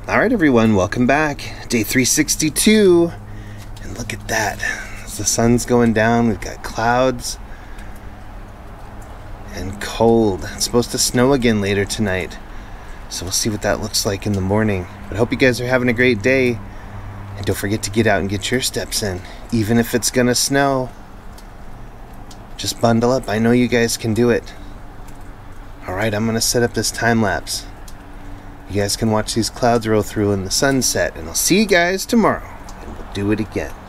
Alright everyone, welcome back. Day 362. And look at that. As the sun's going down, we've got clouds and cold. It's supposed to snow again later tonight. So we'll see what that looks like in the morning. But I hope you guys are having a great day. And don't forget to get out and get your steps in. Even if it's gonna snow, just bundle up. I know you guys can do it. Alright, I'm gonna set up this time lapse. You guys can watch these clouds roll through in the sunset, and I'll see you guys tomorrow, and we'll do it again.